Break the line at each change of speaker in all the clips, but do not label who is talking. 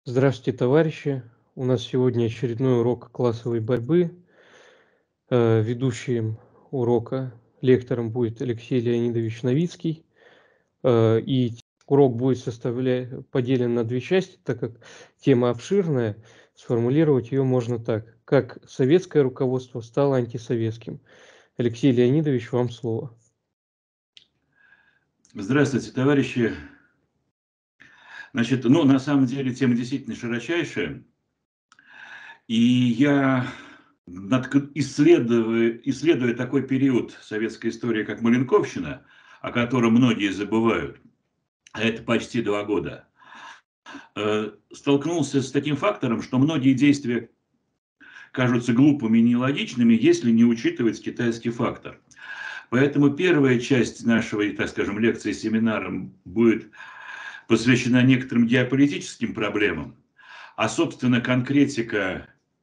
Здравствуйте, товарищи! У нас сегодня очередной урок классовой борьбы. Ведущим урока, лектором будет Алексей Леонидович Новицкий. И урок будет поделен на две части, так как тема обширная. Сформулировать ее можно так: как советское руководство стало антисоветским. Алексей Леонидович, вам слово.
Здравствуйте, товарищи. Значит, на самом деле тема действительно широчайшая. И я, исследуя такой период советской истории, как Маленковщина, о котором многие забывают, а это почти 2 года, столкнулся с таким фактором, что многие действия кажутся глупыми и нелогичными, если не учитывать китайский фактор. Поэтому первая часть нашего, так скажем, лекции, семинара будет посвящена некоторым геополитическим проблемам, а, собственно, конкретика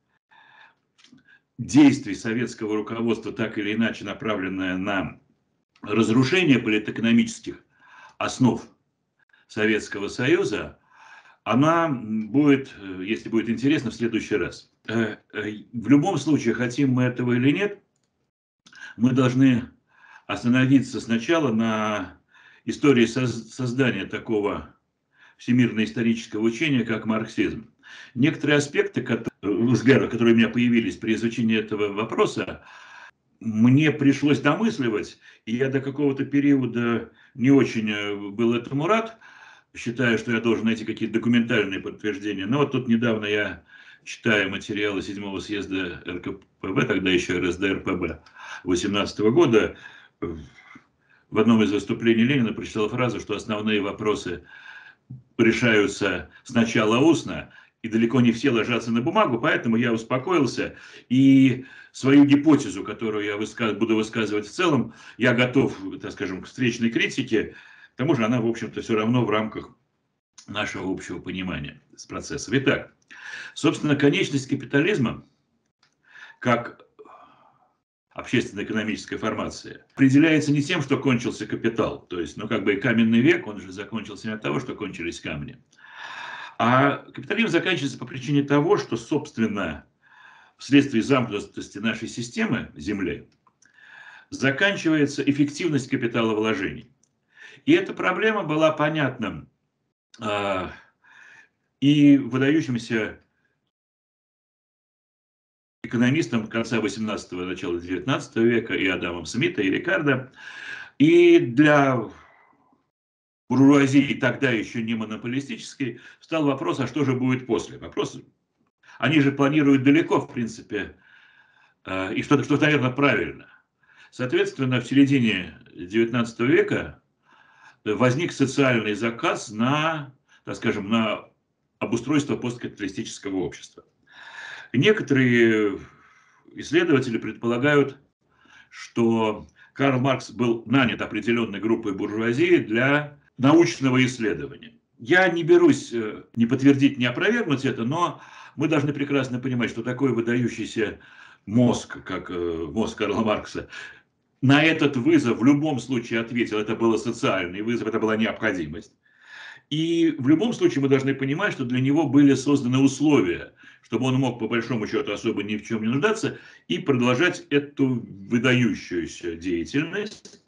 действий советского руководства, так или иначе направленная на разрушение политэкономических основ Советского Союза, она будет, если будет интересно, в следующий раз. В любом случае, хотим мы этого или нет, мы должны остановиться сначала на истории создания такого всемирно-исторического учения, как марксизм. Некоторые аспекты, взгляды, которые у меня появились при изучении этого вопроса, мне пришлось домысливать, и я до какого-то периода не очень был этому рад, считаю, что я должен найти какие-то документальные подтверждения. Но вот тут недавно я, читая материалы 7-го съезда РКПБ, тогда еще РСДРПБ, 18 года, в одном из выступлений Ленина прочитал фразу, что основные вопросы решаются сначала устно, и далеко не все ложатся на бумагу, поэтому я успокоился, и свою гипотезу, которую я буду высказывать в целом, я готов, так скажем, к встречной критике, к тому же она, в общем-то, все равно в рамках нашего общего понимания с процессом. Итак, собственно, конечность капитализма, как общественно-экономическая формация, определяется не тем, что кончился капитал, то есть, и каменный век, он же закончился не от того, что кончились камни, а капитализм заканчивается по причине того, что, собственно, вследствие замкнутости нашей системы Земли заканчивается эффективность капиталовложений. И эта проблема была понятна и выдающимся экономистам конца 18-го, начала 19 века, и Адамом Смита, и Рикардо, и для буржуазии, тогда еще не монополистической, встал вопрос, а что же будет после? Вопрос, они же планируют далеко, в принципе, и что, наверное, правильно. Соответственно, в середине 19 века возник социальный заказ на, так скажем, на обустройство посткапиталистического общества. Некоторые исследователи предполагают, что Карл Маркс был нанят определенной группой буржуазии для научного исследования. Я не берусь ни подтвердить, ни опровергнуть это, но мы должны прекрасно понимать, что такой выдающийся мозг, как мозг Карла Маркса, на этот вызов в любом случае ответил. Это был социальный вызов, это была необходимость. И в любом случае мы должны понимать, что для него были созданы условия, чтобы он мог по большому счету особо ни в чем не нуждаться и продолжать эту выдающуюся деятельность.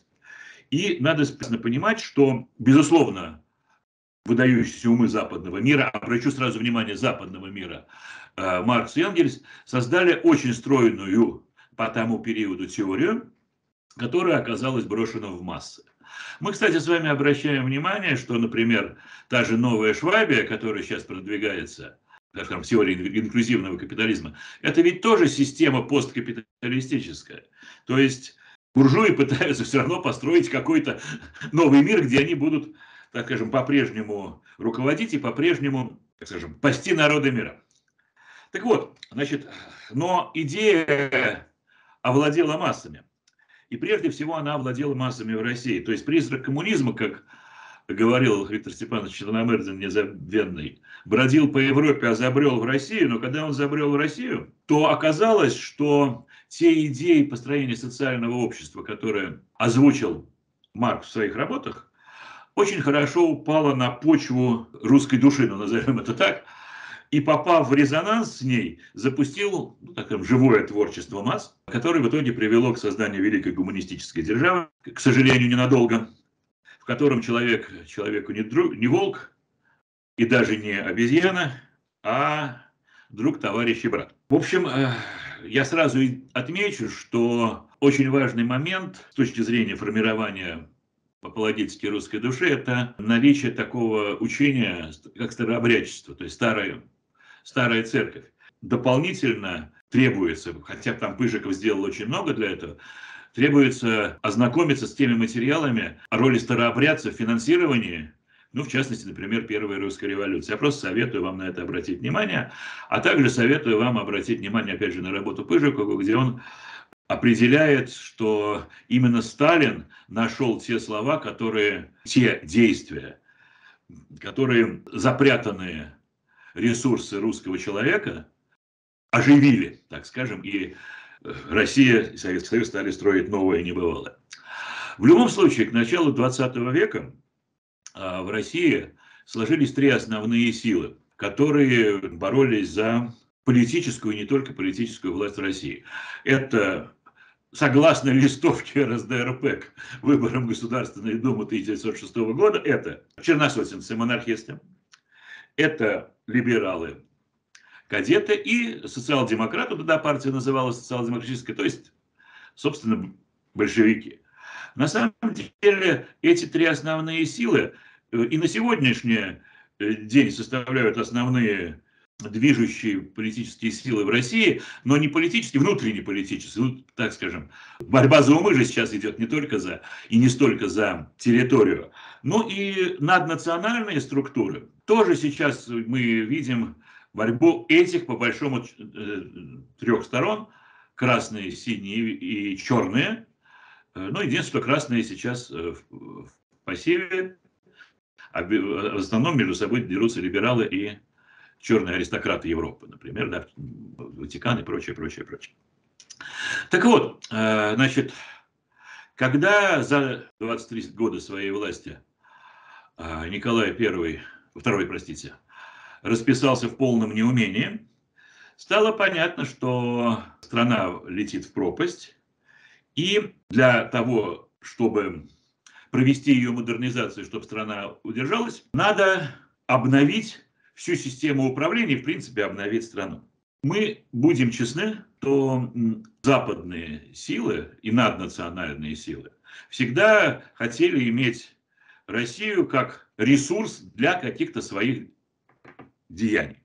И надо понимать, что, безусловно, выдающиеся умы западного мира, обращу сразу внимание западного мира, Маркс и Энгельс создали очень стройную по тому периоду теорию, которая оказалась брошена в массы. Мы, кстати, с вами обращаем внимание, что, например, та же новая Швабия, которая сейчас продвигается, скажем, теория инклюзивного капитализма, это ведь тоже система посткапиталистическая. То есть буржуи пытаются все равно построить какой-то новый мир, где они будут, так скажем, по-прежнему руководить и по-прежнему, так скажем, пасти народы мира. Так вот, значит, но идея овладела массами. И прежде всего она овладела массами в России. То есть призрак коммунизма, как говорил Виктор Степанович Черномырдин незабвенный, бродил по Европе, а забрел в Россию. Но когда он забрел в Россию, то оказалось, что те идеи построения социального общества, которые озвучил Маркс в своих работах, очень хорошо упало на почву русской души, назовем это так. и, попав в резонанс с ней, запустил, ну, так скажем, живое творчество масс, которое в итоге привело к созданию великой гуманистической державы, к сожалению, ненадолго, в котором человеку не волк и даже не обезьяна, а друг, товарищ и брат. В общем, я сразу отмечу, что очень важный момент с точки зрения формирования апологетики русской души – это наличие такого учения, как старообрядчество, то есть старая церковь. Дополнительно требуется, хотя там Пыжиков сделал очень много для этого, требуется ознакомиться с теми материалами о роли старообрядцев в финансировании, ну, в частности, например, Первой русской революции. Я просто советую вам на это обратить внимание, а также советую вам обратить внимание, опять же, на работу Пыжикова, где он определяет, что именно Сталин нашел те слова, те действия, которые запрятанные ресурсы русского человека оживили, так скажем, и Россия и Советский Союз стали строить новое небывалое. В любом случае, к началу 20 века в России сложились три основные силы, которые боролись за политическую и не только политическую власть в России. Это, согласно листовке РСДРП к выборам Государственной Думы 1906 года, это черносотенцы-монархисты, это либералы, кадеты и социал-демократы, тогда партия называлась социал-демократической, то есть, собственно, большевики. На самом деле эти три основные силы и на сегодняшний день составляют основные движущие политические силы в России, но не политические, внутренние политические, ну, так скажем. Борьба за умы же сейчас идет не только за и не столько за территорию, но и наднациональные структуры. Тоже сейчас мы видим борьбу этих, по большому, трех сторон: красные, синие и черные. Ну, единственное, что красные сейчас в пассиве, а в основном между собой дерутся либералы и черные аристократы Европы, например, да, Ватикан и прочее, прочее, прочее. Так вот, значит, когда за 23 года своей власти Николай II, простите, расписался в полном неумении, стало понятно, что страна летит в пропасть, и для того, чтобы провести ее модернизацию, чтобы страна удержалась, надо обновить всю систему управления, в принципе, обновить страну. Мы будем честны, то западные силы и наднациональные силы всегда хотели иметь Россию как ресурс для каких-то своих деяний.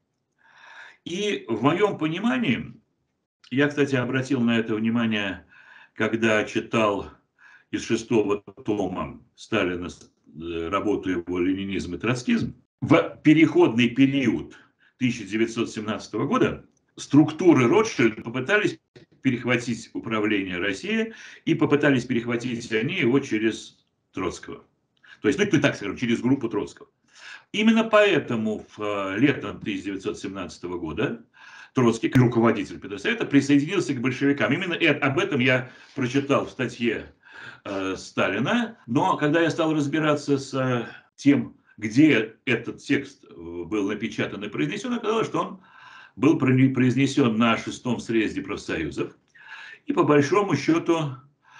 И в моем понимании, я, кстати, обратил на это внимание, когда читал из 6-го тома Сталина работу его «Ленинизм и троцкизм», в переходный период 1917 года структуры Ротшильда попытались перехватить управление Россией, и попытались перехватить они его через Троцкого. То есть, ну, так скажем, через группу Троцкого. Именно поэтому летом 1917 года Троцкий, руководитель Петросовета, присоединился к большевикам. Именно об этом я прочитал в статье Сталина. Но когда я стал разбираться с тем, где этот текст был напечатан и произнесен, оказалось, что он был произнесен на 6-м съезде профсоюзов. И по большому счету,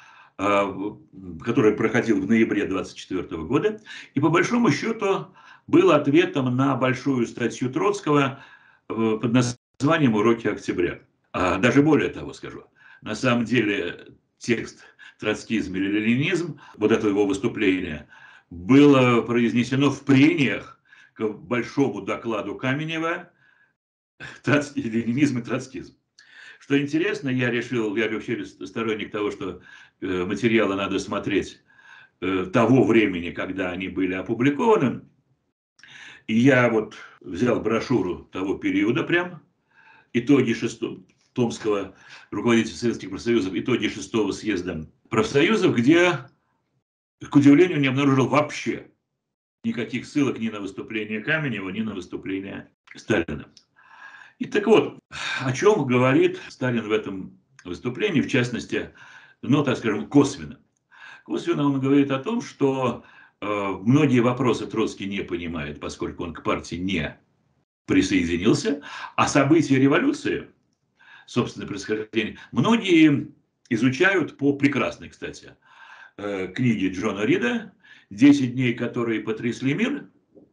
который проходил в ноябре 1924 года, и по большому счету был ответом на большую статью Троцкого под названием «Уроки октября». Даже более того скажу. На самом деле текст «Троцкизм или ленинизм», вот это его выступление, было произнесено в прениях к большому докладу Каменева «Ленинизм и троцкизм». Что интересно, я вообще сторонник того, что материалы надо смотреть того времени, когда они были опубликованы. И я вот взял брошюру того периода прям, итоги Томского руководителя Советских профсоюзов, итоги 6-го съезда профсоюзов, где, к удивлению, не обнаружил вообще никаких ссылок ни на выступление Каменева, ни на выступление Сталина. И так вот, о чем говорит Сталин в этом выступлении, в частности, ну, так скажем, косвенно. Косвенно он говорит о том, что многие вопросы Троцкий не понимает, поскольку он к партии не присоединился, а события революции, собственное происхождение, многие изучают по прекрасной, кстати, книге Джона Рида «10 дней, которые потрясли мир».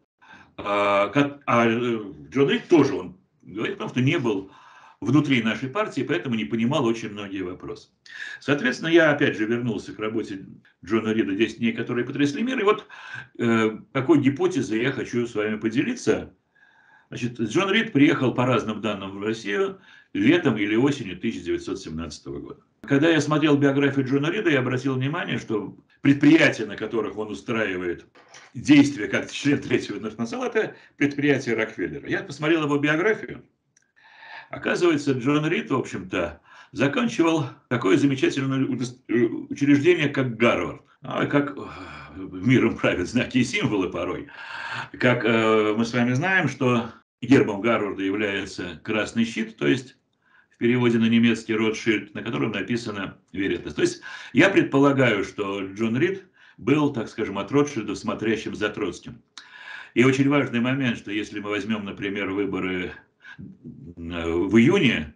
Джон Рид тоже, он говорит о том, что не был внутри нашей партии, поэтому не понимал очень многие вопросы. Соответственно, я опять же вернулся к работе Джона Рида «10 дней, которые потрясли мир». И вот какой гипотезой я хочу с вами поделиться. Значит, Джон Рид приехал по разным данным в Россию летом или осенью 1917 года. Когда я смотрел биографию Джона Рида, я обратил внимание, что предприятия, на которых он устраивает действия как член Третьего интернационала, это предприятие Рокфеллера. Я посмотрел его биографию. Оказывается, Джон Рид, в общем-то, заканчивал такое замечательное учреждение, как Гарвард. Как миром правят знаки и символы порой. Как мы с вами знаем, что гербом Гарварда является красный щит, то есть в переводе на немецкий Ротшильд, на котором написано «Веритас». То есть я предполагаю, что Джон Рид был, так скажем, от Ротшильда смотрящим за Троцким. И очень важный момент, что если мы возьмем, например, выборы в июне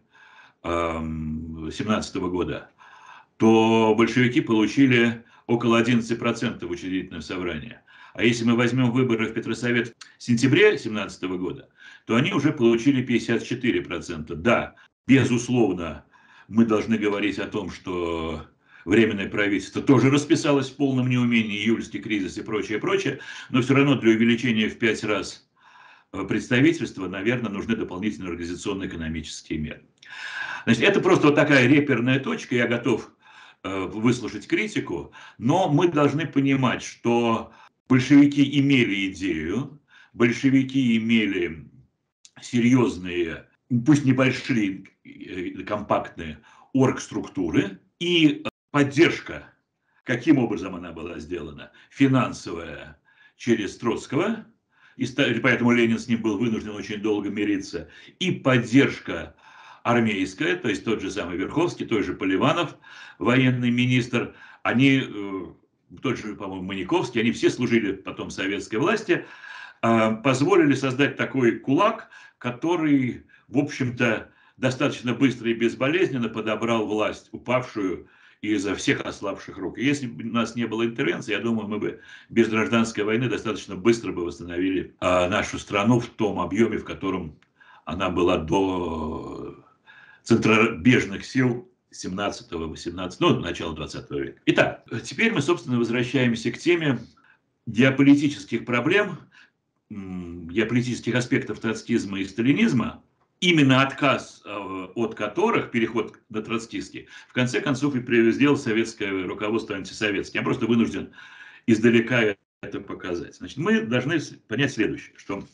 1917 года, то большевики получили около 11% в учредительном собрании. А если мы возьмем выборы в Петросовет в сентябре 1917 года, то они уже получили 54%. Да, безусловно, мы должны говорить о том, что Временное правительство тоже расписалось в полном неумении, июльский кризис и прочее, прочее, но все равно для увеличения в 5 раз представительства, наверное, нужны дополнительные организационно-экономические меры. Значит, это просто вот такая реперная точка, я готов выслушать критику, но мы должны понимать, что большевики имели идею, большевики имели серьезные, пусть небольшие, компактные оргструктуры, и поддержка, каким образом она была сделана, финансовая через Троцкого, и поэтому Ленин с ним был вынужден очень долго мириться, и поддержка армейская, то есть тот же самый Верховский, тот же Поливанов, военный министр, они, тот же, по-моему, Маниковский, они все служили потом советской власти, позволили создать такой кулак, который, в общем-то, достаточно быстро и безболезненно подобрал власть, упавшую из-за всех ослабших рук. И если бы у нас не было интервенции, я думаю, мы бы без гражданской войны достаточно быстро бы восстановили нашу страну в том объеме, в котором она была до центробежных сил 17-18, ну, начала 20 века. Итак, теперь мы, собственно, возвращаемся к теме геополитических проблем, геополитических аспектов троцкизма и сталинизма, именно отказ от которых, переход на троцкистский, в конце концов и сделал советское руководство антисоветским. Я просто вынужден издалека это показать. Значит, мы должны понять следующее, что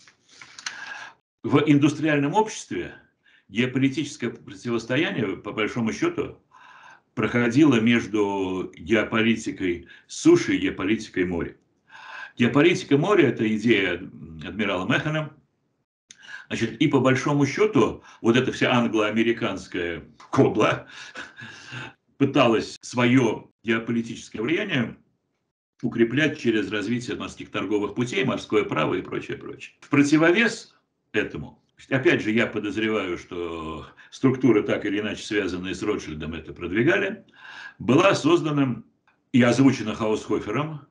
в индустриальном обществе геополитическое противостояние, по большому счету, проходило между геополитикой суши и геополитикой моря. Геополитика моря – это идея адмирала Механа. Значит, и по большому счету, вот эта вся англо-американская кобла пыталась свое геополитическое влияние укреплять через развитие морских торговых путей, морское право и прочее, прочее. В противовес этому, опять же, я подозреваю, что структуры, так или иначе связанные с Ротшильдом, это продвигали, была создана и озвучена Хаусхофером,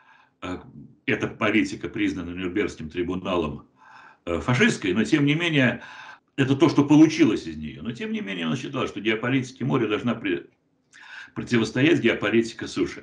эта политика признана Нюрнбергским трибуналом фашистской, но тем не менее, это то, что получилось из нее. Но тем не менее, он считал, что геополитика моря должна противостоять геополитика суши.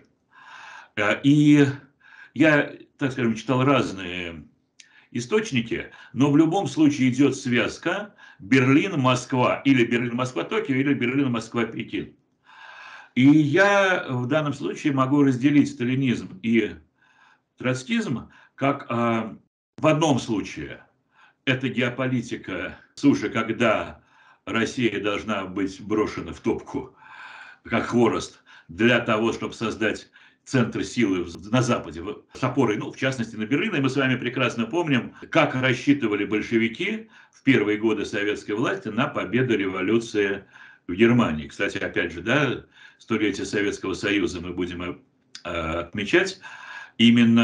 И я, так скажем, читал разные источники, но в любом случае идет связка Берлин-Москва, или Берлин-Москва-Токио, или Берлин-Москва-Пекин. И я в данном случае могу разделить сталинизм и троцкизм, как в одном случае это геополитика суши, когда Россия должна быть брошена в топку, как хворост, для того, чтобы создать центр силы на Западе, с опорой, ну, в частности, на Берлин. И мы с вами прекрасно помним, как рассчитывали большевики в первые годы советской власти на победу революции в Германии. Кстати, опять же, да, столетие Советского Союза мы будем отмечать. Именно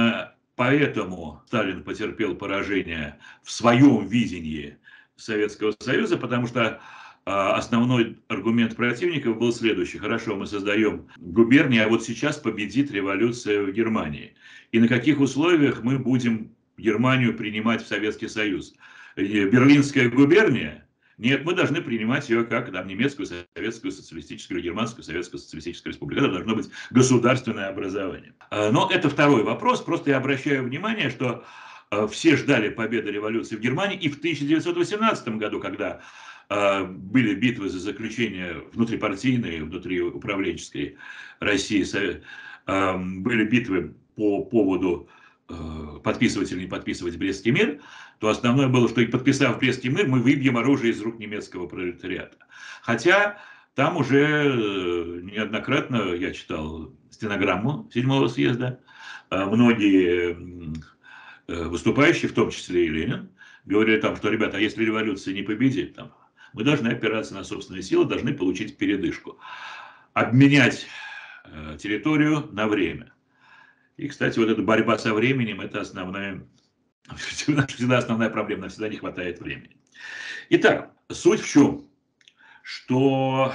поэтому Сталин потерпел поражение в своем видении Советского Союза, потому что основной аргумент противников был следующий. Хорошо, мы создаем губернии, а вот сейчас победит революция в Германии. И на каких условиях мы будем Германию принимать в Советский Союз? Берлинская губерния? Нет, мы должны принимать ее как там, немецкую, советскую, социалистическую или германскую, советскую, социалистическую республику. Это должно быть государственное образование. Но это второй вопрос. Просто я обращаю внимание, что все ждали победы революции в Германии. И в 1918 году, когда были битвы за заключение внутрипартийной, внутриуправленческой России, были битвы по поводу подписывать или не подписывать Брестский мир, то основное было, что и подписав Брестский мир, мы выбьем оружие из рук немецкого пролетариата. Хотя там уже неоднократно я читал стенограмму 7-го съезда, многие выступающие, в том числе и Ленин, говорили там, что, ребята, а если революция не победит, там, мы должны опираться на собственные силы, должны получить передышку, обменять территорию на время. И, кстати, вот эта борьба со временем, это основная, всегда основная проблема, всегда не хватает времени. Итак, суть в чем? Что,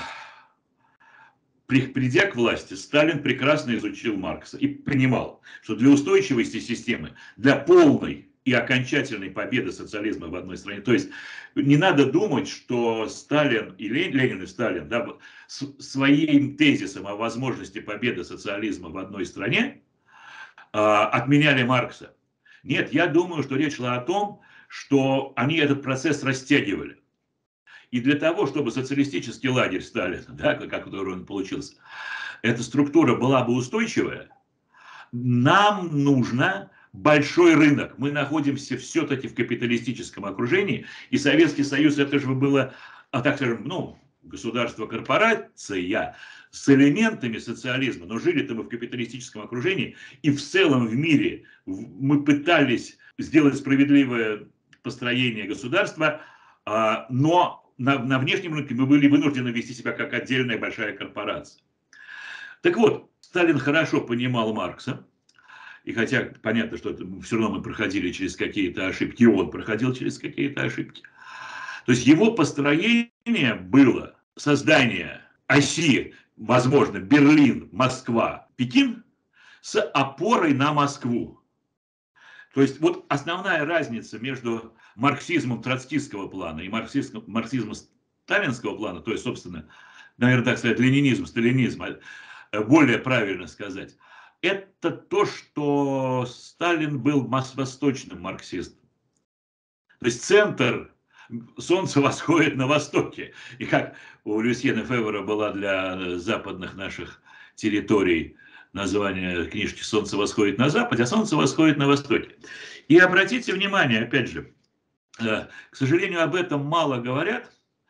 придя к власти, Сталин прекрасно изучил Маркса и понимал, что для устойчивости системы, для полной и окончательной победы социализма в одной стране, то есть не надо думать, что Сталин и Ленин и Сталин, да, своим тезисом о возможности победы социализма в одной стране отменяли Маркса. Нет, я думаю, что речь шла о том, что они этот процесс растягивали. И для того, чтобы социалистический лагерь Сталина, да, который он получился, эта структура была бы устойчивая, нам нужно большой рынок. Мы находимся все-таки в капиталистическом окружении, и Советский Союз, это же было, так скажем, ну, государство-корпорация с элементами социализма, но жили-то мы в капиталистическом окружении, и в целом в мире мы пытались сделать справедливое построение государства, но на внешнем рынке мы были вынуждены вести себя как отдельная большая корпорация. Так вот, Сталин хорошо понимал Маркса, и хотя понятно, что все равно мы проходили через какие-то ошибки, и он проходил через какие-то ошибки. То есть его построение было создание оси, возможно, Берлин, Москва, Пекин с опорой на Москву. То есть вот основная разница между марксизмом троцкистского плана и марксизмом сталинского плана, то есть, собственно, наверное, так сказать, ленинизм, сталинизм, более правильно сказать, это то, что Сталин был восточным марксистом. То есть центр, солнце восходит на востоке. И как у Люсьена Февра была для западных наших территорий название книжки «Солнце восходит на западе», а солнце восходит на востоке. И обратите внимание, опять же, к сожалению, об этом мало говорят,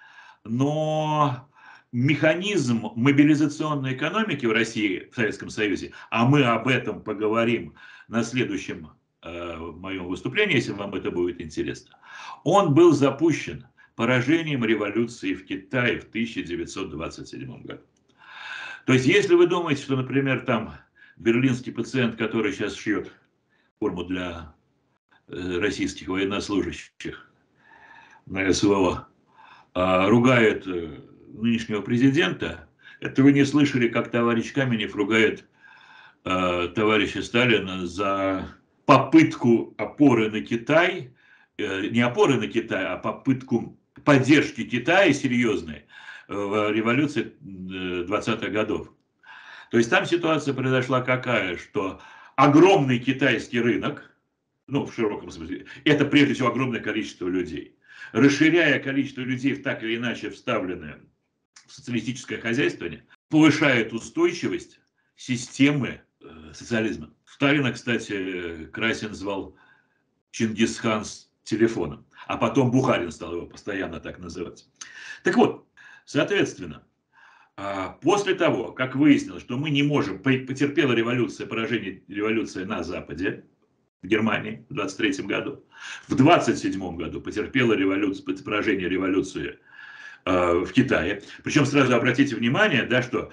но механизм мобилизационной экономики в России, в Советском Союзе, а мы об этом поговорим на следующем моем выступлении, если вам это будет интересно, он был запущен поражением революции в Китае в 1927 году. То есть, если вы думаете, что, например, там берлинский пациент, который сейчас шьет форму для российских военнослужащих на СВО, ругает нынешнего президента, это вы не слышали, как товарищ Каменев ругает товарища Сталина за попытку опоры на Китай, не опоры на Китай, а попытку поддержки Китая серьезной в революции 20-х годов. То есть там ситуация произошла какая, что огромный китайский рынок, ну в широком смысле, это прежде всего огромное количество людей. Расширяя количество людей, так или иначе вставленное в социалистическое хозяйствование, повышает устойчивость системы социализма. Сталина, кстати, Красин звал Чингисхан с телефоном, а потом Бухарин стал его постоянно так называть. Так вот, соответственно, после того, как выяснилось, что мы не можем, потерпела революция, поражение революции на Западе, в Германии в 23 году, в 27 году потерпела поражение революции в Китае. Причем сразу обратите внимание, да, что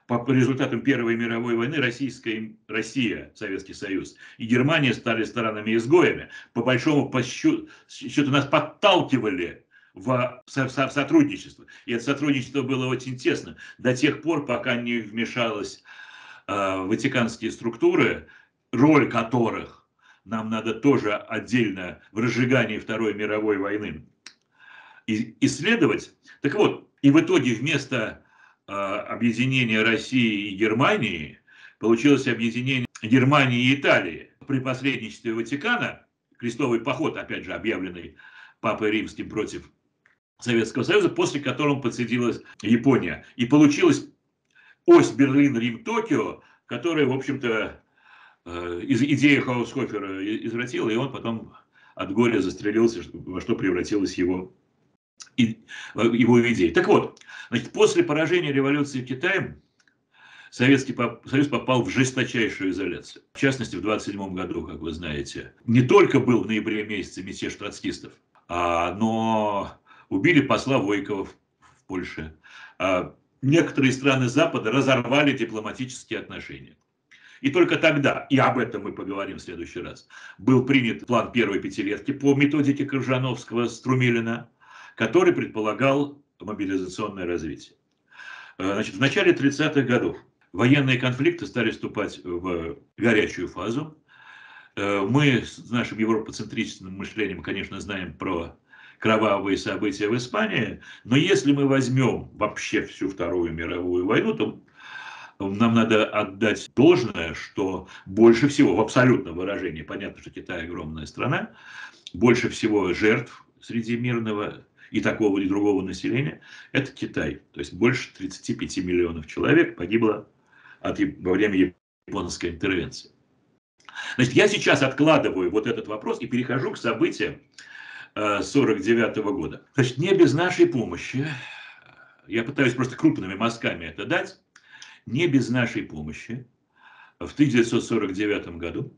по результатам Первой мировой войны Россия, Советский Союз и Германия стали сторонами-изгоями. По большому счету нас подталкивали в сотрудничество. И это сотрудничество было очень тесно до тех пор, пока не вмешалась ватиканские структуры, роль которых нам надо тоже отдельно в разжигании Второй мировой войны исследовать. Так вот, и в итоге вместо объединения России и Германии получилось объединение Германии и Италии. При посредничестве Ватикана, крестовый поход, опять же, объявленный Папой Римским против Советского Союза, после которого подсоединилась Япония. И получилась ось Берлин-Рим-Токио, которая, в общем-то, идею Хаусхофера извратила, и он потом от горя застрелился, во что превратилась его идея. Так вот, значит, после поражения революции в Китае Советский Союз попал в жесточайшую изоляцию. В частности, в 1927 году, как вы знаете, не только был в ноябре месяце мятеж троцкистов, но убили посла Войкова в Польше. Некоторые страны Запада разорвали дипломатические отношения. И только тогда, и об этом мы поговорим в следующий раз, был принят план первой пятилетки по методике Крыжановского-Струмилина, который предполагал мобилизационное развитие. Значит, в начале 30-х годов военные конфликты стали вступать в горячую фазу. Мы с нашим европоцентричным мышлением, конечно, знаем про кровавые события в Испании, но если мы возьмем вообще всю Вторую мировую войну, то нам надо отдать должное, что больше всего, в абсолютном выражении, понятно, что Китай огромная страна, больше всего жертв среди мирного и такого и другого населения, это Китай. То есть больше 35 миллионов человек погибло во время японской интервенции. Значит, я сейчас откладываю вот этот вопрос и перехожу к событиям 1949 года. Значит, не без нашей помощи, я пытаюсь просто крупными мазками это дать, не без нашей помощи в 1949 году,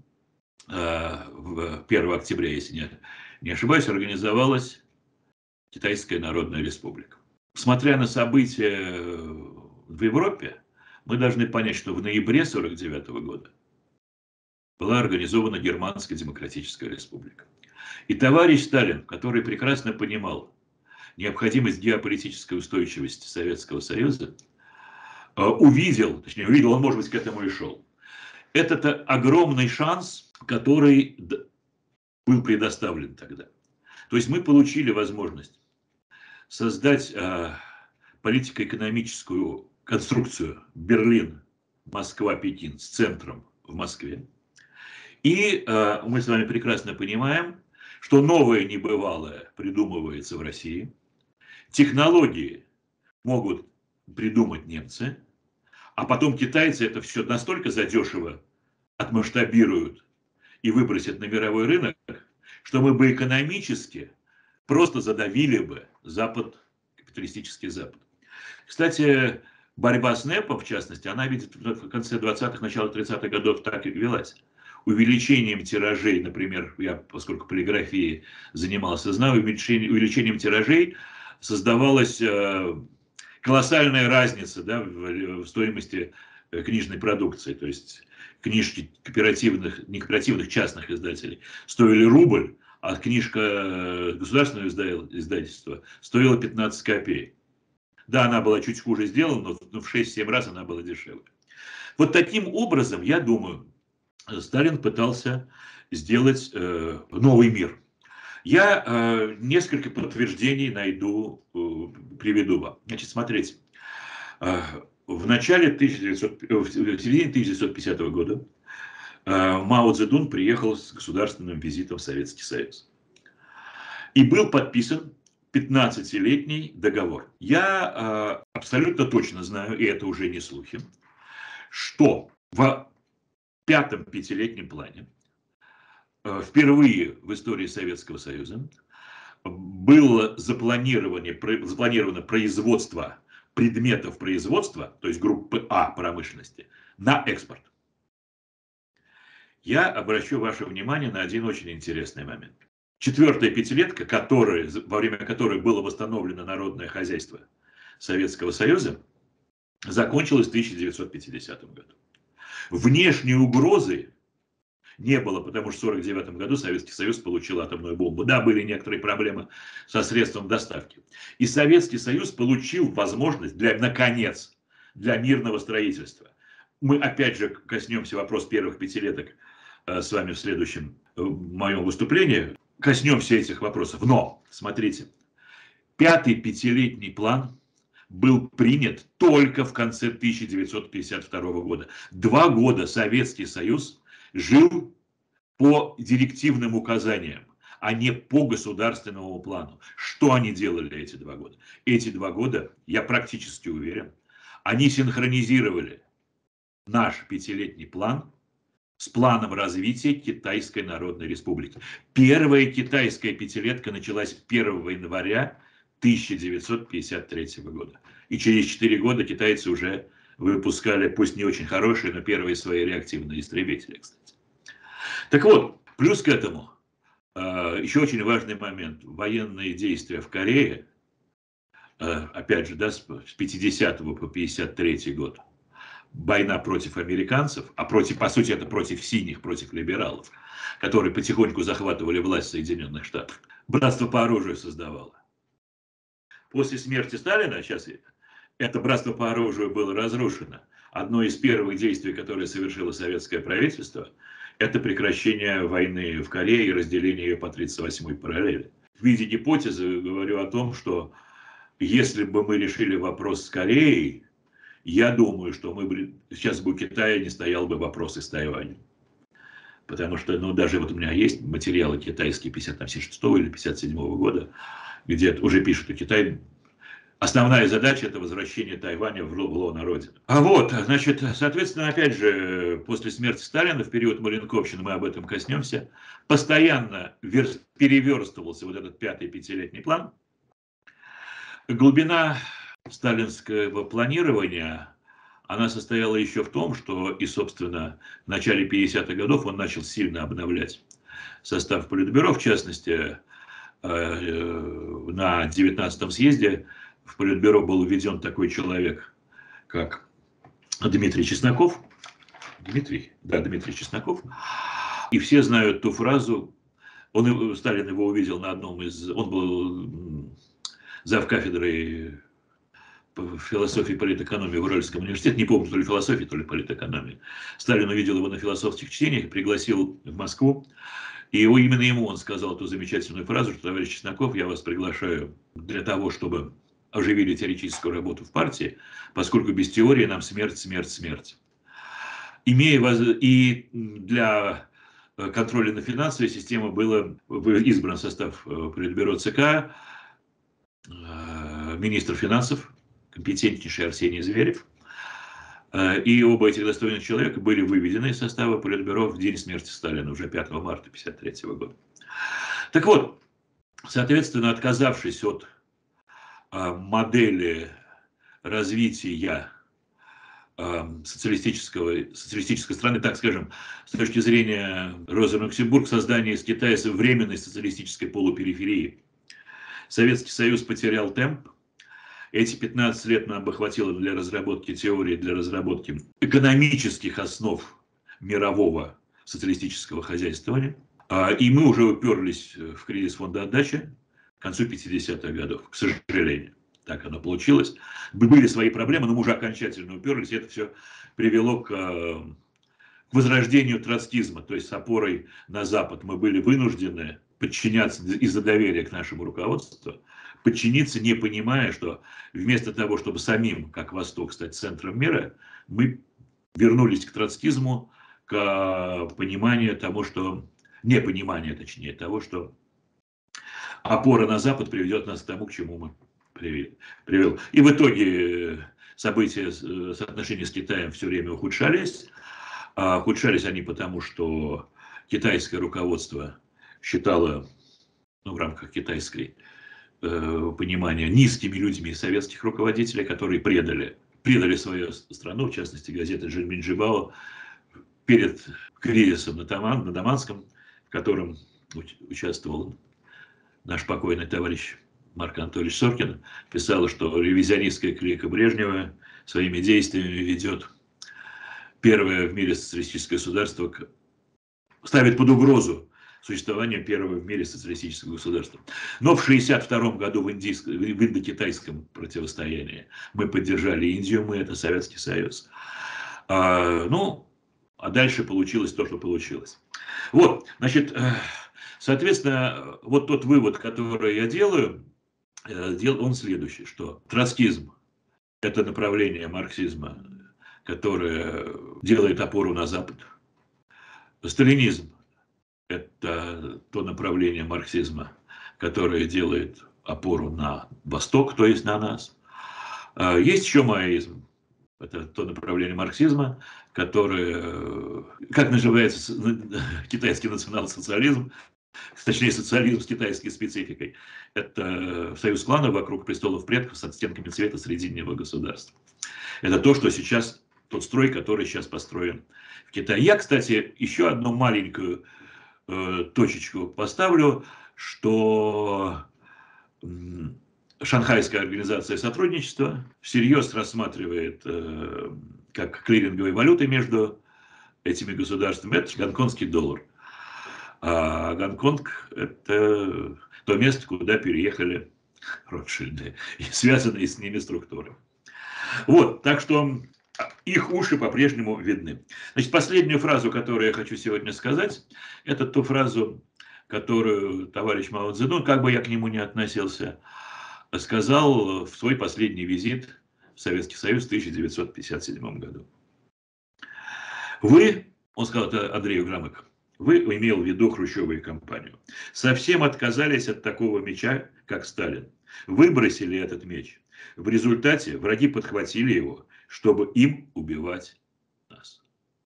1 октября, если не ошибаюсь, организовалась Китайская Народная Республика. Смотря на события в Европе, мы должны понять, что в ноябре 1949 года была организована Германская Демократическая Республика. И товарищ Сталин, который прекрасно понимал необходимость геополитической устойчивости Советского Союза, увидел, он, может быть, к этому и шел. Это огромный шанс, который был предоставлен тогда. То есть мы получили возможность создать политико-экономическую конструкцию Берлин, Москва, Пекин с центром в Москве. И мы с вами прекрасно понимаем, что новое небывалое придумывается в России. Технологии могут придумать немцы, а потом китайцы это все настолько задешево отмасштабируют и выбросят на мировой рынок, что мы бы экономически просто задавили бы Запад, капиталистический Запад. Кстати, борьба с НЭПом, в частности, она ведь в конце 20-х, начало 30-х годов так и велась. Увеличением тиражей, например, я, поскольку полиграфией занимался, знаю, увеличением тиражей создавалась колоссальная разница, да, в стоимости книжной продукции. То есть книжки кооперативных, не кооперативных, частных издателей стоили рубль, а книжка государственного издательства стоила 15 копеек. Да, она была чуть хуже сделана, но в 6-7 раз она была дешевле. Вот таким образом, я думаю, Сталин пытался сделать новый мир. Я несколько подтверждений приведу вам. Значит, смотрите. В середине 1950 года Мао Цзэдун приехал с государственным визитом в Советский Союз. И был подписан 15-летний договор. Я абсолютно точно знаю, и это уже не слухи, что в пятом пятилетнем плане впервые в истории Советского Союза было запланировано производство предметов производства, то есть группы А промышленности, на экспорт. Я обращу ваше внимание на один очень интересный момент. Четвертая пятилетка, во время которой было восстановлено народное хозяйство Советского Союза, закончилась в 1950 году. Внешней угрозы не было, потому что в 1949 году Советский Союз получил атомную бомбу. Да, были некоторые проблемы со средством доставки. И Советский Союз получил возможность, наконец, для мирного строительства. Мы опять же коснемся вопроса первых пятилеток с вами в следующем моем выступлении. Коснемся этих вопросов. Но, смотрите, пятый пятилетний план был принят только в конце 1952 года. 2 года Советский Союз жил по директивным указаниям, а не по государственному плану. Что они делали эти 2 года? Эти 2 года, я практически уверен, они синхронизировали наш пятилетний план с планом развития Китайской Народной Республики. Первая китайская пятилетка началась 1 января 1953 года. И через 4 года китайцы уже выпускали, пусть не очень хорошие, но первые свои реактивные истребители, кстати. Так вот, плюс к этому, еще очень важный момент. Военные действия в Корее, опять же, да, с 50 по 53 год, война против американцев, а против, по сути, это против синих, против либералов, которые потихоньку захватывали власть в Соединенных Штатах. Братство по оружию создавало. После смерти Сталина, сейчас это братство по оружию было разрушено. Одно из первых действий, которое совершило советское правительство, это прекращение войны в Корее и разделение ее по 38-й параллели. В виде гипотезы говорю о том, что если бы мы решили вопрос с Кореей, я думаю, что сейчас бы у Китая не стоял бы вопрос и с Тайванем. Потому что, даже вот у меня есть материалы китайские 56 или 57 года, где уже пишут, что Китай, основная задача — это возвращение Тайваня в лоно Родины. А вот, значит, соответственно, опять же, после смерти Сталина, в период Маленковщины, мы об этом коснемся, постоянно переверстывался вот этот пятый пятилетний план. Глубина сталинского планирования, она состояла еще в том, что и, собственно, в начале 50-х годов он начал сильно обновлять состав Политбюро, в частности, на 19-м съезде в Политбюро был введен такой человек, как Дмитрий Чесноков. Дмитрий Чесноков. И все знают ту фразу, Сталин его увидел на одном из... Он был завкафедрой философии и политэкономии в Уральском университете, не помню, то ли философии, то ли политэкономии. Сталин увидел его на философских чтениях, пригласил в Москву, и именно ему он сказал ту замечательную фразу, что, товарищ Чесноков, я вас приглашаю для того, чтобы оживили теоретическую работу в партии, поскольку без теории нам смерть, смерть, смерть. И для контроля на финансовой системе был избран состав Политбюро ЦК, министр финансов, компетентнейший Арсений Зверев. И оба этих достойных человека были выведены из состава Политбюро в день смерти Сталина, уже 5 марта 1953 года. Так вот, соответственно, отказавшись от модели развития социалистической страны, так скажем, с точки зрения Розы Люксембург, создания из Китая временной социалистической полупериферии. Советский Союз потерял темп. Эти 15 лет нам бы хватило для разработки теории, для разработки экономических основ мирового социалистического хозяйствования. И мы уже уперлись в кризис фонда отдачи к концу 50-х годов, к сожалению. Так оно получилось. Были свои проблемы, но мы уже окончательно уперлись. И это все привело к возрождению троцкизма, то есть с опорой на Запад. Мы были вынуждены подчиняться из-за доверия к нашему руководству, подчиниться, не понимая, что вместо того, чтобы самим, как Восток, стать центром мира, мы вернулись к троцкизму, к пониманию того, что... непонимание, точнее, того, что опора на Запад приведет нас к тому, к чему мы привел. И в итоге события, соотношения с Китаем все время ухудшались. Ухудшались они потому, что китайское руководство считало, в рамках китайской понимания, низкими людьми советских руководителей, которые предали свою страну, в частности, газета «Жинминжибао», перед кризисом на Даманском, в котором участвовал наш покойный товарищ Марк Анатольевич Соркин, писала, что ревизионистская клейка Брежнева своими действиями ведет первое в мире социалистическое государство, ставит под угрозу существование первого в мире социалистического государства. Но в 1962 году в индокитайском противостоянии мы поддержали Индию, мы это Советский Союз. А дальше получилось то, что получилось. Вот, значит, соответственно, вот тот вывод, который я делаю, он следующий, что троцкизм – это направление марксизма, которое делает опору на Запад. Сталинизм – это то направление марксизма, которое делает опору на Восток, то есть на нас. Есть еще маоизм. Это то направление марксизма, которое, как называется китайский национал-социализм, точнее социализм с китайской спецификой. Это союз кланов вокруг престолов предков с оттенками цвета срединного государства. Это то, что сейчас, тот строй, который сейчас построен в Китае. Я, кстати, еще одну маленькую точечку поставлю, что Шанхайская организация сотрудничества всерьез рассматривает как клиринговой валютой между этими государствами это гонконгский доллар. А Гонконг – это то место, куда переехали Ротшильды и связанные с ними структуры. Вот, так что их уши по-прежнему видны. Значит, последнюю фразу, которую я хочу сегодня сказать, это ту фразу, которую товарищ Мао Цзэдун, как бы я к нему ни относился, сказал в свой последний визит в Советский Союз в 1957 году. Вы, он сказал это Андрею Громыко, вы, имел в виду Хрущева и компанию, совсем отказались от такого меча, как Сталин. Выбросили этот меч. В результате враги подхватили его, чтобы им убивать нас.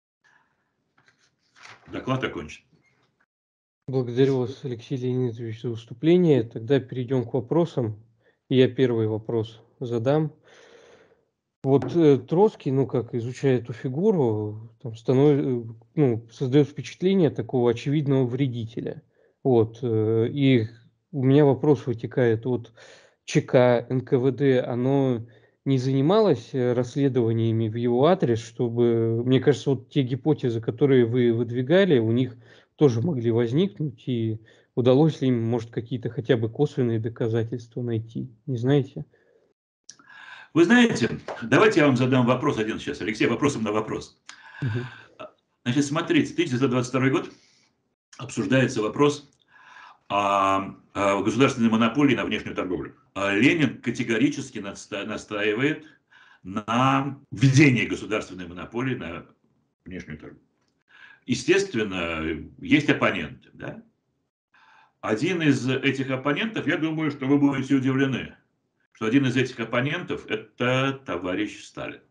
Доклад окончен.
Благодарю вас, Алексей Леонидович, за выступление. Тогда перейдем к вопросам. Я первый вопрос задам. Вот Троцкий, как изучая эту фигуру, там создает впечатление такого очевидного вредителя. Вот, и у меня вопрос вытекает от ЧК, НКВД, оно не занималось расследованиями в его адрес, чтобы, мне кажется, вот те гипотезы, которые вы выдвигали, у них тоже могли возникнуть, и удалось ли им, может, какие-то хотя бы косвенные доказательства найти, не знаете?
Вы знаете, давайте я вам задам вопрос один сейчас, Алексей, вопросом на вопрос. Значит, смотрите, 1922 год обсуждается вопрос о государственной монополии на внешнюю торговлю. Ленин категорически настаивает на введении государственной монополии на внешнюю торговлю. Естественно, есть оппоненты. Да? Один из этих оппонентов, я думаю, что вы будете удивлены, что один из этих оппонентов – это товарищ Сталин.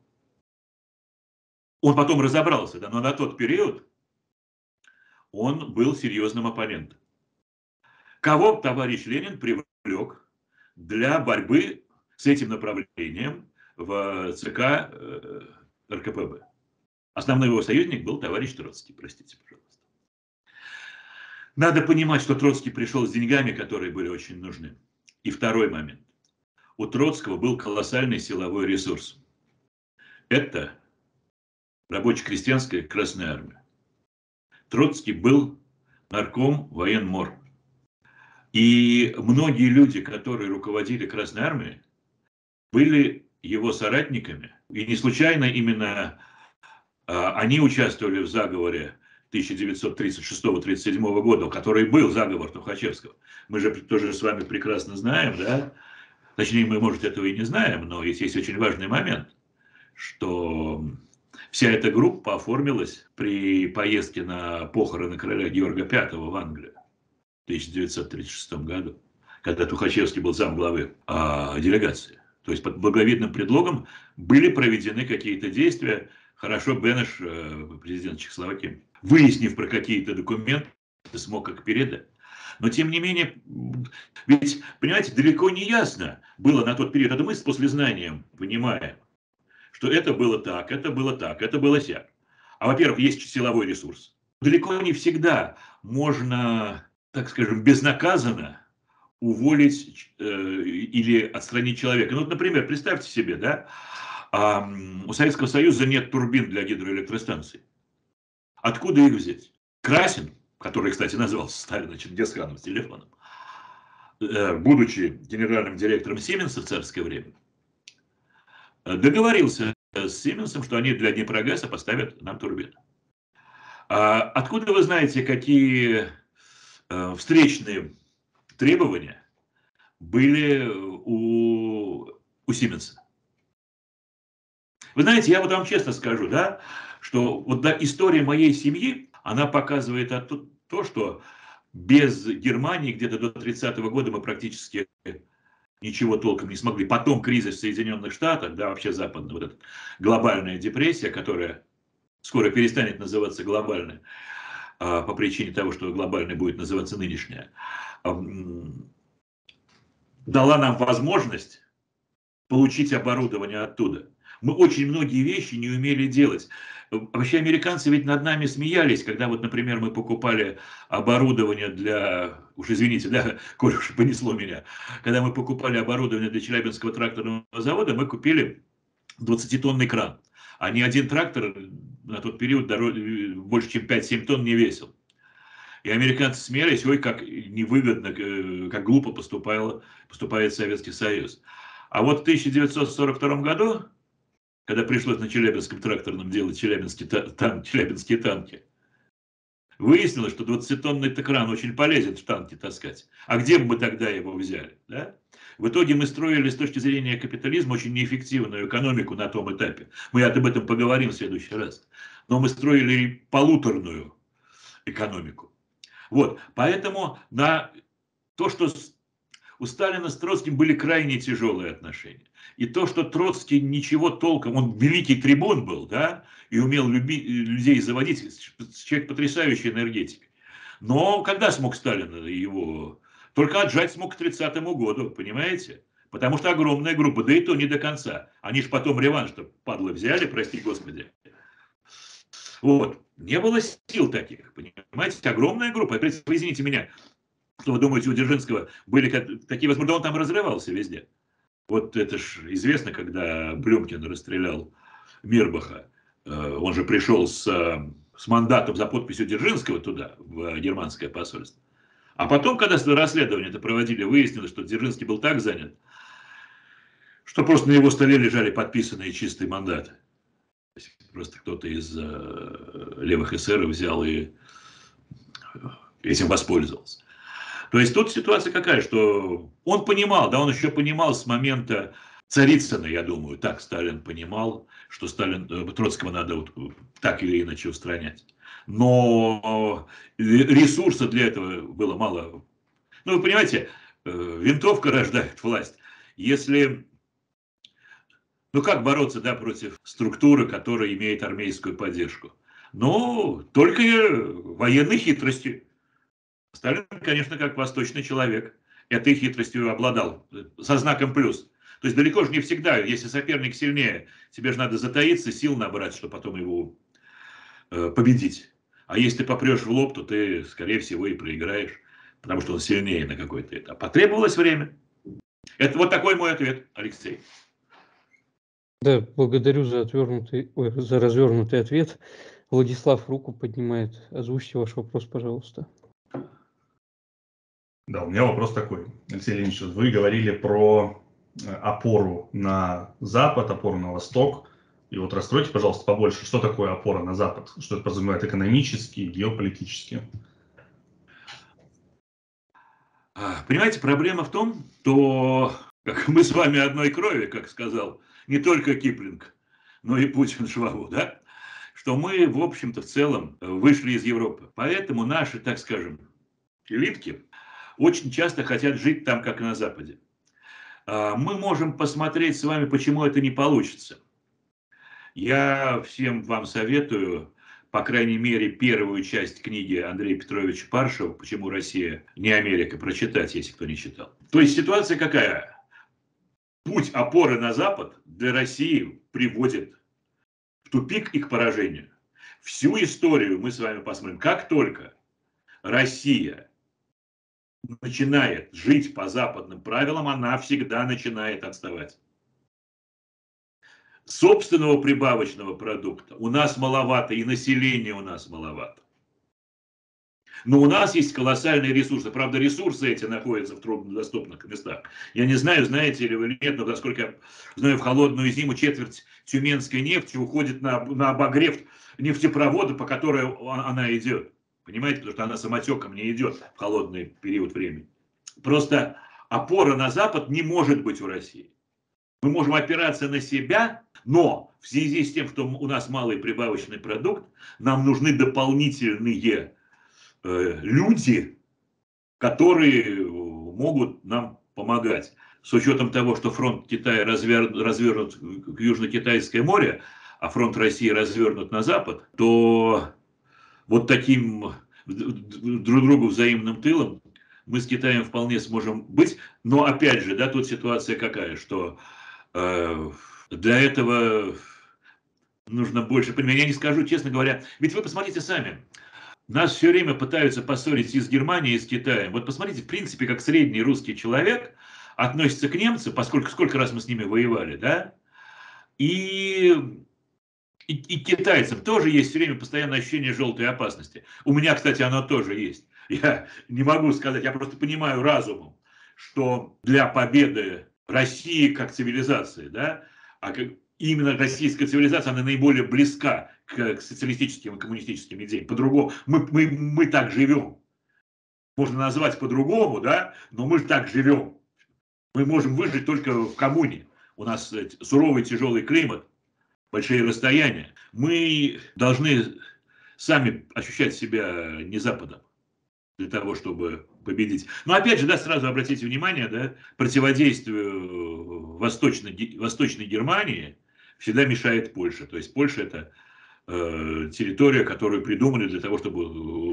Он потом разобрался, да, но на тот период он был серьезным оппонентом. Кого товарищ Ленин привлек для борьбы с этим направлением в ЦК РКПБ? Основной его союзник был товарищ Троцкий, простите, пожалуйста. Надо понимать, что Троцкий пришел с деньгами, которые были очень нужны. И второй момент. У Троцкого был колоссальный силовой ресурс. Это рабоче-крестьянская Красная Армия. Троцкий был нарком военмор. И многие люди, которые руководили Красной Армией, были его соратниками. И не случайно именно они участвовали в заговоре 1936-1937 года, который был заговор Тухачевского. Мы же тоже с вами прекрасно знаем, да? Точнее, мы, может, этого и не знаем, но есть очень важный момент, что вся эта группа оформилась при поездке на похороны короля Георга V в Англию в 1936 году, когда Тухачевский был замглавы делегации. То есть под благовидным предлогом были проведены какие-то действия. Хорошо Бенеш, президент Чехословакии, выяснив про какие-то документы, смог их передать. Но тем не менее, ведь, понимаете, далеко не ясно было на тот период, это мы с послезнанием понимаем, что это было так, это было так, это было сяк. А во-первых, есть силовой ресурс. Далеко не всегда можно, так скажем, безнаказанно уволить или отстранить человека. Ну, например, представьте себе, да, У Советского Союза нет турбин для гидроэлектростанций. Откуда их взять? Красин, который, кстати, назвался Сталина Чингисханом с телефоном, будучи генеральным директором Сименса в царское время, договорился с Сименсом, что они для Днепрогаза поставят нам турбину. Откуда вы знаете, какие встречные требования были у Сименса? Вы знаете, я вот вам честно скажу, да, что вот да, история моей семьи, она показывает то, что без Германии где-то до 30-го года мы практически ничего толком не смогли. Потом кризис в Соединенных Штатах, да, вообще западная, вот эта глобальная депрессия, которая скоро перестанет называться глобальной, по причине того, что глобальной будет называться нынешняя, дала нам возможность получить оборудование оттуда. Мы очень многие вещи не умели делать. Вообще американцы ведь над нами смеялись, когда вот, например, мы покупали оборудование для, уж извините, да, коль уж понесло меня, когда мы покупали оборудование для Челябинского тракторного завода, мы купили 20-тонный кран. А ни один трактор на тот период больше, чем 5-7 тонн не весил. И американцы смеялись, ой, как невыгодно, как глупо поступает Советский Союз. А вот в 1942 году, когда пришлось на Челябинском тракторном делать челябинские танки, выяснилось, что 20-тонный кран очень полезен в танки таскать. А где бы мы тогда его взяли? Да? В итоге мы строили с точки зрения капитализма очень неэффективную экономику на том этапе. Мы об этом поговорим в следующий раз. Но мы строили полуторную экономику. Вот, поэтому на то, что у Сталина с Троцким были крайне тяжелые отношения. И то, что Троцкий ничего толком, он великий трибун был, да, и умел людей заводить, человек потрясающей энергетикой. Но когда смог Сталин его? Только отжать смог к 30-му году, понимаете? Потому что огромная группа, да и то не до конца. Они же потом реванш-то, падлы, взяли, прости господи. Вот. Не было сил таких, понимаете? Огромная группа. Вы извините меня, что вы думаете, у Дзержинского были такие возможности? Да он там разрывался везде. Вот это ж известно, когда Блюмкин расстрелял Мирбаха. Он же пришел с мандатом за подписью Дзержинского туда, в германское посольство. А потом, когда расследование это проводили, выяснилось, что Дзержинский был так занят, что просто на его столе лежали подписанные чистые мандаты. Просто кто-то из левых эсеров взял и этим воспользовался. То есть тут ситуация какая, что он понимал, да, он еще понимал с момента Царицына, я думаю, так Сталин понимал, что Троцкого надо так или иначе устранять. Но ресурса для этого было мало. Ну, вы понимаете, винтовка рождает власть. Если... Ну, как бороться, да, против структуры, которая имеет армейскую поддержку? Ну, только военной хитростью. Сталин, конечно, как восточный человек, этой хитростью обладал, со знаком плюс. То есть далеко же не всегда, если соперник сильнее, тебе же надо затаиться, сил набрать, чтобы потом его победить. А если ты попрешь в лоб, то ты, скорее всего, и проиграешь, потому что он сильнее на какой-то этап. Потребовалось время. Это вот такой мой ответ, Алексей.
Да, благодарю за за развернутый ответ. Владислав руку поднимает. Озвучьте ваш вопрос, пожалуйста.
Да, у меня вопрос такой. Алексей Леонидович, вы говорили про опору на Запад, опору на Восток. И вот раскройте, пожалуйста, побольше, что такое опора на Запад, что это подразумевает экономически, геополитически.
Понимаете, проблема в том, что как мы с вами одной крови, как сказал не только Киплинг, но и Путин Швабу, да? Что мы, в общем-то, в целом вышли из Европы. Поэтому наши, так скажем, элитки очень часто хотят жить там, как на Западе. Мы можем посмотреть с вами, почему это не получится. Я всем вам советую, по крайней мере, первую часть книги Андрея Петровича Паршева «Почему Россия не Америка» прочитать, если кто не читал. То есть ситуация какая? Путь опоры на Запад для России приводит в тупик и к поражению. Всю историю мы с вами посмотрим. Как только Россия начинает жить по западным правилам, она всегда начинает отставать. собственного прибавочного продукта у нас маловато, и населения у нас маловато. Но у нас есть колоссальные ресурсы. Правда, ресурсы эти находятся в труднодоступных местах. Я не знаю, знаете ли вы или нет, но насколько я знаю, в холодную зиму четверть тюменской нефти уходит на обогрев нефтепровода, по которой она идет. Понимаете, потому что она самотеком не идет в холодный период времени. Просто опора на Запад не может быть у России. Мы можем опираться на себя, но в связи с тем, что у нас малый прибавочный продукт, нам нужны дополнительные люди, которые могут нам помогать. С учетом того, что фронт Китая развернут к Южно-Китайское море, а фронт России развернут на запад, то вот таким друг другу взаимным тылом мы с Китаем вполне сможем быть. Но опять же, да, тут ситуация какая, что для этого нужно больше понимания. Я не скажу, честно говоря, ведь вы посмотрите сами. Нас все время пытаются поссорить и с Германией, и с Китаем. Вот посмотрите, в принципе, как средний русский человек относится к немцам, поскольку сколько раз мы с ними воевали, да, и китайцам тоже есть все время постоянное ощущение желтой опасности. У меня, кстати, оно тоже есть. Я не могу сказать, я просто понимаю разумом, что для победы России как цивилизации, да, именно российская цивилизация, она наиболее близка к социалистическим и коммунистическим идеям. По-другому, мы так живем. Можно назвать по-другому, да, но мы так живем. Мы можем выжить только в коммуне. У нас суровый тяжелый климат, большие расстояния. Мы должны сами ощущать себя не Западом для того, чтобы победить. Но опять же, да, сразу обратите внимание, да, противодействию Восточной Германии всегда мешает Польша. То есть Польша — это территория, которую придумали для того, чтобы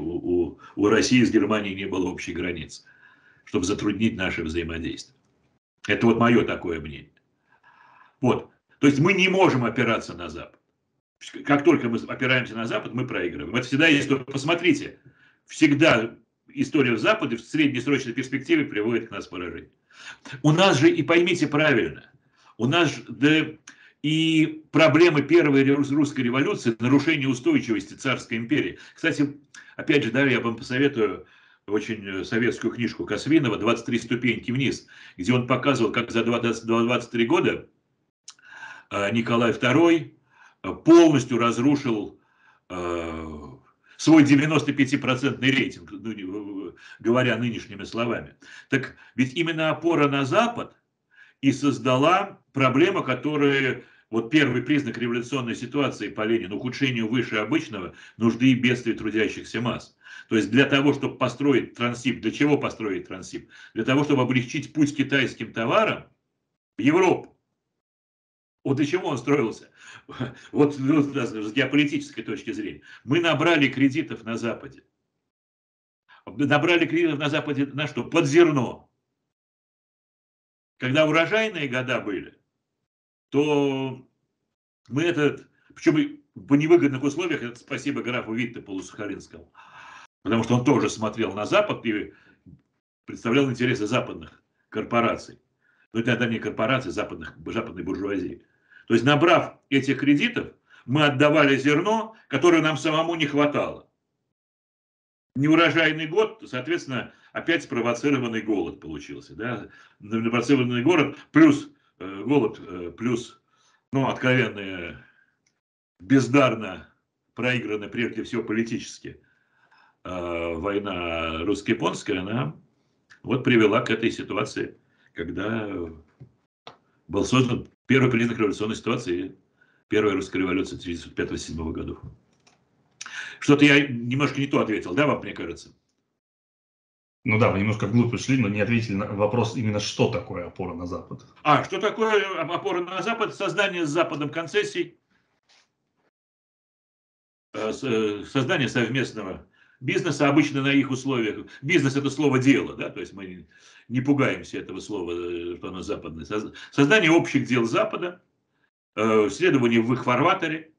у России с Германией не было общей границы, чтобы затруднить наше взаимодействие. Это вот мое такое мнение. Вот. То есть мы не можем опираться на Запад. Как только мы опираемся на Запад, мы проигрываем. Это всегда есть. Посмотрите, всегда история в Западе в среднесрочной перспективе приводит к нас поражению. У нас же, и поймите правильно, у нас да, и проблемы первой русской революции, нарушение устойчивости царской империи. Кстати, опять же, да, я вам посоветую очень советскую книжку Косвинова «23 ступеньки вниз», где он показывал, как за 23 года Николай II полностью разрушил свой 95% рейтинг, говоря нынешними словами. Так ведь именно опора на Запад и создала проблему, которая, вот первый признак революционной ситуации по Ленину, ухудшению выше обычного нужды и бедствий трудящихся масс. То есть для того, чтобы построить Транссиб, для чего построить Транссиб? Для того, чтобы облегчить путь китайским товарам в Европу. Вот для чего он строился? Вот с геополитической точки зрения. Мы набрали кредитов на Западе. Набрали кредитов на Западе на что? Под зерно. Когда урожайные года были, то мы причем по невыгодных условиях, это спасибо графу Виттепулу Сахалинскому, потому что он тоже смотрел на Запад и представлял интересы западных корпораций. Но это тогда не корпораций, западной буржуазии. То есть, набрав этих кредитов, мы отдавали зерно, которое нам самому не хватало. Неурожайный год, соответственно, опять спровоцированный голод получился. Да? Спровоцированный голод, плюс откровенная, бездарно проиграна, прежде всего политически, война русско-японская, она вот привела к этой ситуации, когда был создан первый признак революционной ситуации, первая русская революция 1905-1907 годов. Что-то я немножко не то ответил, да, вам, мне кажется?
Ну да, вы немножко вглубь ушли, но не ответили на вопрос именно, что такое опора на Запад.
Что такое опора на Запад? Создание с Западом концессий, создание совместного бизнеса, обычно на их условиях. Бизнес — это слово «дело», да, то есть мы не пугаемся этого слова, что оно западное. Создание общих дел Запада, следование в их фарватере,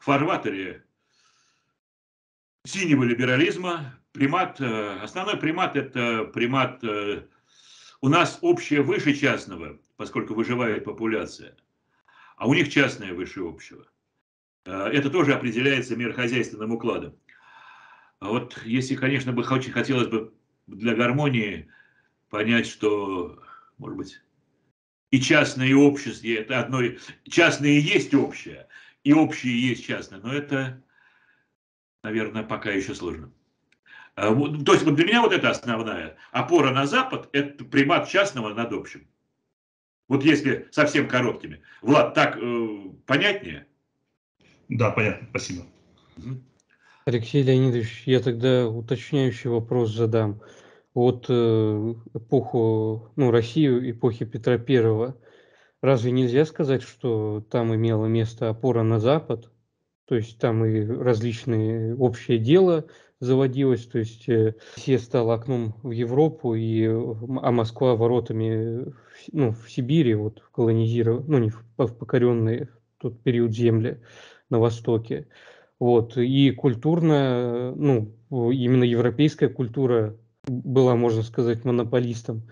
синего либерализма. Основной примат — это примат, у нас общее выше частного, поскольку выживает популяция. а у них частное выше общего. Это тоже определяется мирохозяйственным укладом. Вот если, конечно, очень хотелось бы для гармонии понять, что, может быть, и частное, и общее, это одно, частное есть общее, и общее есть частное, но это, наверное, пока еще сложно. То есть вот для меня вот это основная опора на Запад, это примат частного над общим. Вот если совсем короткими. Влад, так понятнее?
Да, понятно, спасибо.
Алексей Леонидович, я тогда уточняющий вопрос задам. Вот эпоху, ну, Россию эпохи Петра Первого, разве нельзя сказать, что там имела место опора на Запад? То есть там и различные общее дело заводилось, то есть Россия стала окном в Европу, а Москва воротами в Сибири, вот в колонизированные, ну не в покоренные в тот период земли на Востоке. Вот, и культурно, именно европейская культура была, можно сказать, монополистом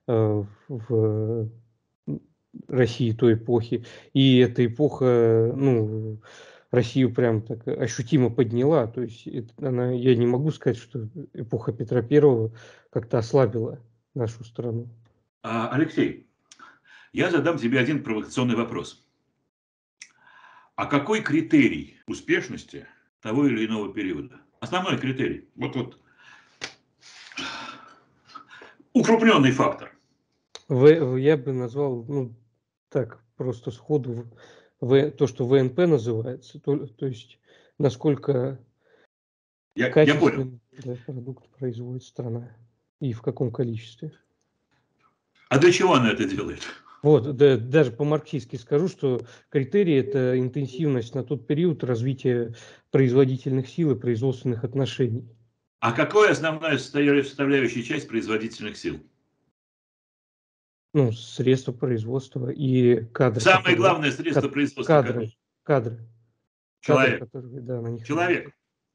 в России той эпохи. И эта эпоха, Россию прям так ощутимо подняла. То есть я не могу сказать, что эпоха Петра Первого как-то ослабила нашу страну.
Алексей, я задам тебе один провокационный вопрос. А какой критерий успешности того или иного периода? Основной критерий. Вот укрупненный фактор.
Я бы назвал, так, просто сходу, то, что ВНП называется, то есть насколько
Я
качественный
понял.
продукт производит страна и в каком количестве.
А для чего она это делает?
Вот, да, даже по-марксистски скажу, что критерий – это интенсивность на тот период развития производительных сил и производственных отношений.
А какая основная составляющая часть производительных сил?
Средства производства и кадры.
Самое главное средство производства
кадры.
Человек.
Которые, да, на них
Человек.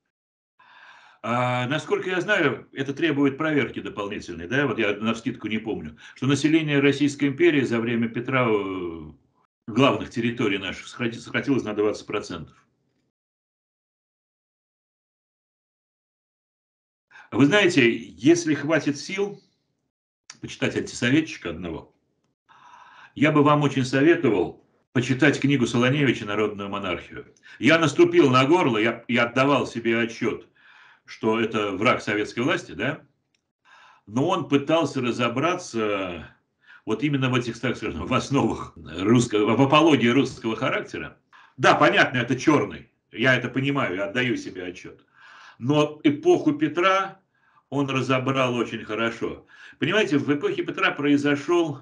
Насколько я знаю, это требует проверки дополнительной, да, вот я навскидку не помню, что население Российской империи за время Петра главных территорий наших сократилось на 20%. Вы знаете, если хватит сил почитать антисоветчика одного, я бы вам очень советовал почитать книгу Солоневича «Народную монархию». Я наступил на горло, я отдавал себе отчет, что это враг советской власти, да? Но он пытался разобраться вот именно в этих, так скажем, в основах русского, в апологии русского характера. Да, понятно, это черный, я это понимаю, я отдаю себе отчет. Но эпоху Петра он разобрал очень хорошо. Понимаете, в эпохе Петра произошел,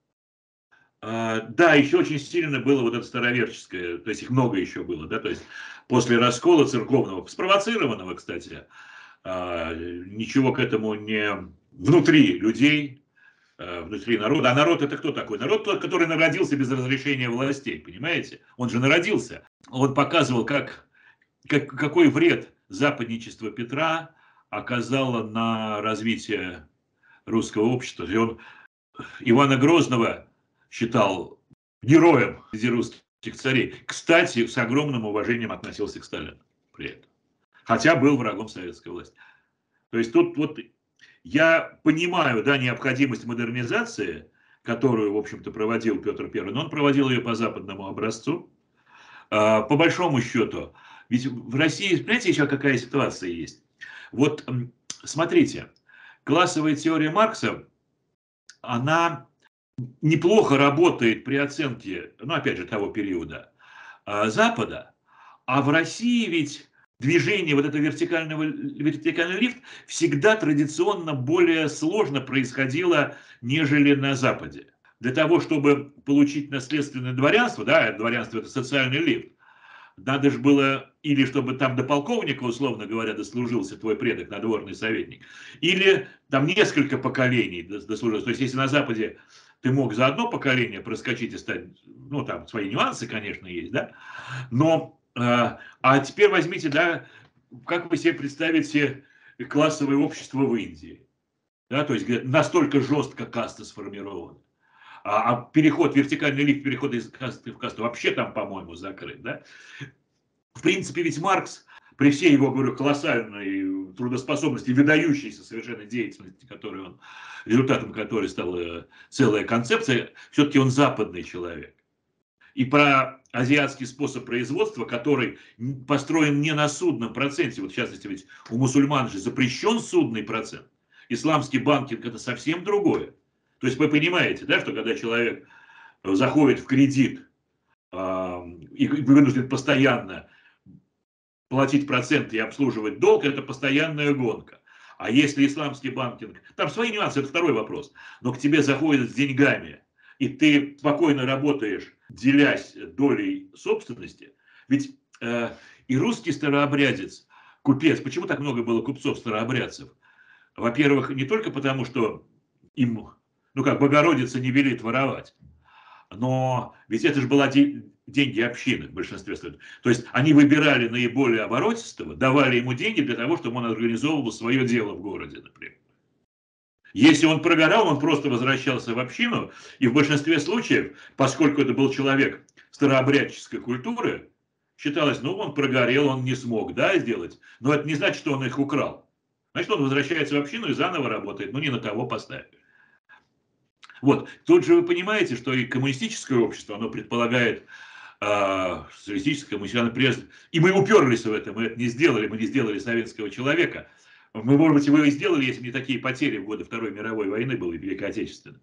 да, еще очень сильно было вот это староверческое, то есть их много еще было, да, то есть после раскола церковного, спровоцированного, кстати, ничего к этому не внутри людей, внутри народа. А народ это кто такой? Народ тот, который народился без разрешения властей, понимаете? Он же народился. Он показывал, какой вред западничество Петра оказало на развитие русского общества. И он Ивана Грозного считал героем среди русских царей. Кстати, с огромным уважением относился к Сталину при этом. Хотя был врагом советской власти. То есть тут вот я понимаю, да, необходимость модернизации, которую, в общем-то, проводил Петр I, но он проводил ее по западному образцу. По большому счету, ведь в России, понимаете, еще какая ситуация есть? Вот смотрите, классовая теория Маркса, она неплохо работает при оценке, опять же, того периода Запада, а в России ведь движение вот этого вертикальный лифт всегда традиционно более сложно происходило, нежели на Западе. Для того, чтобы получить наследственное дворянство, да, дворянство это социальный лифт, надо же было, или чтобы там до полковника, условно говоря, дослужился твой предок, надворный советник, или там несколько поколений дослужился. То есть, если на Западе ты мог за одно поколение проскочить и стать, там свои нюансы, конечно, есть, да, но, а теперь возьмите, да, как вы себе представите классовое общество в Индии, да, то есть настолько жестко каста сформирована. А переход, вертикальный лифт, переход из касты в касту вообще там, по-моему, закрыт. Да? В принципе, ведь Маркс, при всей его, говорю, колоссальной трудоспособности, выдающейся совершенно деятельности, результатом которой стала целая концепция, все-таки он западный человек. И про азиатский способ производства, который построен не на судном проценте, вот в частности, ведь у мусульман же запрещен судный процент, исламский банкинг это совсем другое. То есть вы понимаете, да, что когда человек заходит в кредит и вынужден постоянно платить проценты и обслуживать долг, это постоянная гонка. А если исламский банкинг, там свои нюансы, это второй вопрос, но к тебе заходят с деньгами, и ты спокойно работаешь, делясь долей собственности, ведь и русский старообрядец, купец, почему так много было купцов-старообрядцев? Во-первых, не только потому, что им, Богородица не велит воровать, но ведь это же была деньги общины в большинстве случаев. То есть они выбирали наиболее оборотистого, давали ему деньги для того, чтобы он организовывал свое дело в городе, например. Если он прогорал, он просто возвращался в общину, и в большинстве случаев, поскольку это был человек старообрядческой культуры, считалось, он прогорел, он не смог, сделать, но это не значит, что он их украл. Значит, он возвращается в общину и заново работает, не на того поставили. Вот, тут же вы понимаете, что и коммунистическое общество, оно предполагает социалистическое, и мы уперлись в это, мы это не сделали, мы не сделали советского человека. Мы, может быть, его и сделали, если бы не такие потери в годы Второй мировой войны были, Великой Отечественной.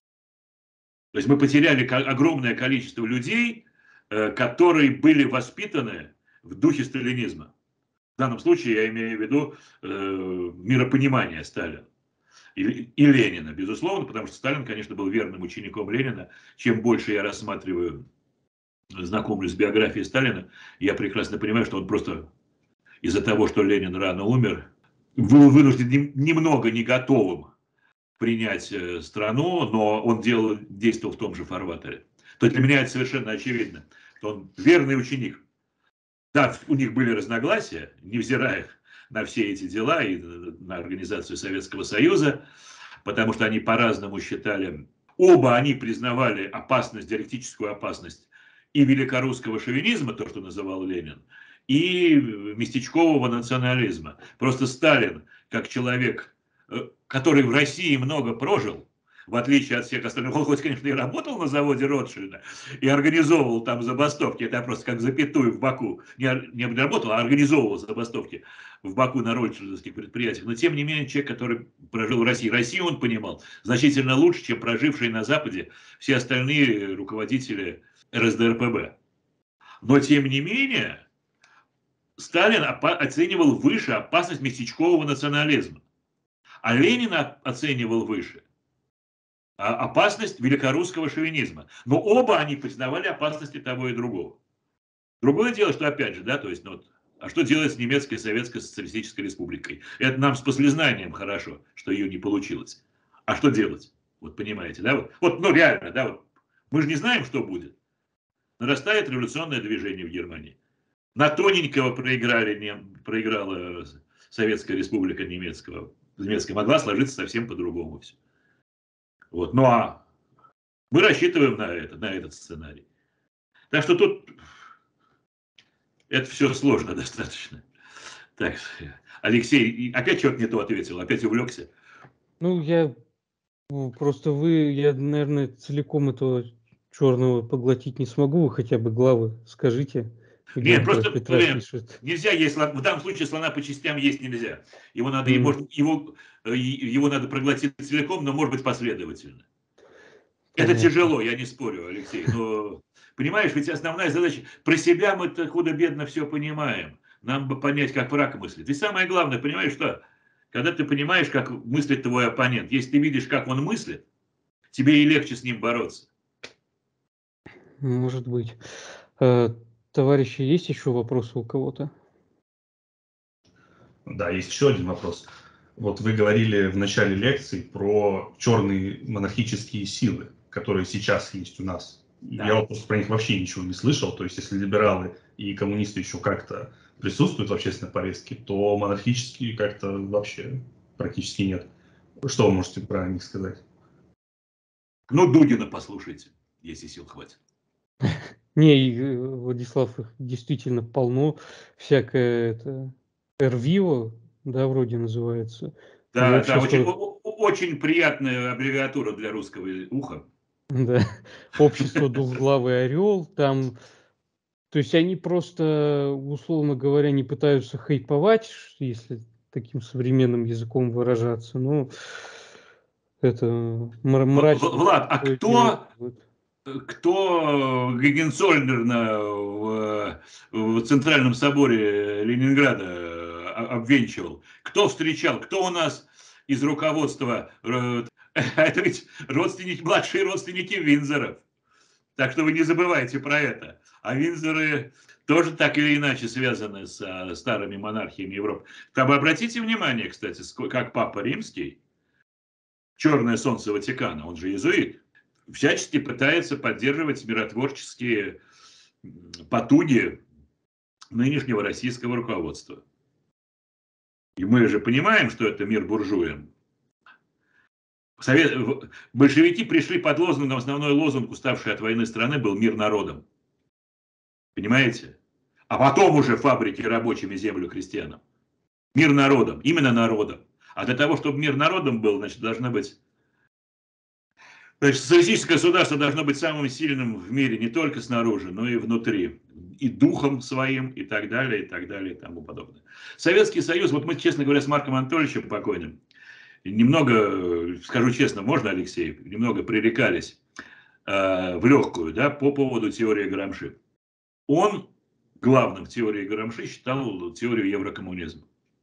То есть мы потеряли огромное количество людей, которые были воспитаны в духе сталинизма. В данном случае я имею в виду миропонимание Сталина и Ленина, безусловно, потому что Сталин, конечно, был верным учеником Ленина. Чем больше я рассматриваю, знакомлюсь с биографией Сталина, я прекрасно понимаю, что он просто из-за того, что Ленин рано умер, был вынужден немного не готовым принять страну, но он действовал в том же фарватере. То для меня это совершенно очевидно, что он верный ученик. Да, у них были разногласия, невзирая на все эти дела и на организацию Советского Союза, потому что они по-разному считали, оба они признавали опасность, диалектическую опасность и великорусского шовинизма, то, что называл Ленин, и местечкового национализма. Просто Сталин, как человек, который в России много прожил, в отличие от всех остальных, он хоть, конечно, и работал на заводе Ротшильда и организовывал там забастовки, это просто как запятую в Баку, не работал, а организовывал забастовки в Баку на ротшильдовских предприятиях, но тем не менее человек, который прожил в России, Россию он понимал значительно лучше, чем прожившие на Западе все остальные руководители РСДРПб. Но тем не менее Сталин оценивал выше опасность местечкового национализма, а Ленин оценивал выше опасность великорусского шовинизма. Но оба они признавали опасности того и другого. Другое дело, что опять же, то есть, а что делать с немецкой Советской Социалистической Республикой? Это нам с послезнанием хорошо, что ее не получилось. А что делать? Вот понимаете, реально, мы же не знаем, что будет. Нарастает революционное движение в Германии. На тоненького проиграла Советская Республика немецкая, могла сложиться совсем по-другому все. Вот. Ну а мы рассчитываем на этот сценарий. Так что тут это все сложно достаточно. Так, Алексей, опять что-то не то ответил, опять увлекся.
Я, наверное, целиком этого черного поглотить не смогу, вы хотя бы главы скажите.
Нет, просто нельзя есть, в данном случае слона по частям есть нельзя. Его надо, его надо проглотить целиком, но может быть последовательно. Понятно. Это тяжело, я не спорю, Алексей, но понимаешь, ведь основная задача, про себя мы-то худо-бедно все понимаем, нам бы понять, как враг мыслит. И самое главное, понимаешь, что когда ты понимаешь, как мыслит твой оппонент, если ты видишь, как он мыслит, тебе и легче с ним бороться.
Может быть. Товарищи, есть еще вопросы у кого-то?
Да, есть еще один вопрос. Вот вы говорили в начале лекции про черные монархические силы, которые сейчас есть у нас. Да. Я вот просто про них вообще ничего не слышал. То есть, если либералы и коммунисты еще как-то присутствуют в общественной повестке, то монархические как-то вообще практически нет. Что вы можете про них сказать?
Ну, Дудина послушайте, если сил хватит.
Не, и, Владислав, их действительно полно. Всякое это РВИО, да, вроде называется.
Да, да,
Общество,
очень приятная аббревиатура для русского уха.
да, общество двухглавый орел. Там, то есть они просто, условно говоря, не пытаются хайповать, если таким современным языком выражаться. Но это мрачно
Влад, а
свое дело
кто
делают.
Гогенцоллерна в Центральном соборе Ленинграда обвенчивал? Кто встречал? Кто у нас из руководства? Это ведь родственники, младшие родственники Виндзоров. Так что вы не забывайте про это. А Виндзоры тоже так или иначе связаны с старыми монархиями Европы. Там обратите внимание, кстати, как Папа Римский, черное солнце Ватикана, он же иезуит, всячески пытается поддерживать миротворческие потуги нынешнего российского руководства. И мы же понимаем, что это мир буржуям. Большевики пришли под лозунгом, основной лозунг, уставший от войны страны, был мир народам. Понимаете? А потом уже фабрики рабочими землю крестьянам. Мир народам, именно народам. А для того, чтобы мир народам был, значит, должна быть... Значит, социалистическое государство должно быть самым сильным в мире не только снаружи, но и внутри. И духом своим, и так далее, и так далее, и тому подобное. Советский Союз, вот мы, честно говоря, с Марком Анатольевичем покойным, немного, скажу честно, можно, Алексей, немного пререкались в легкую, да, по поводу теории Грамши. Он главным в теории Грамши считал теорию еврокоммунизма.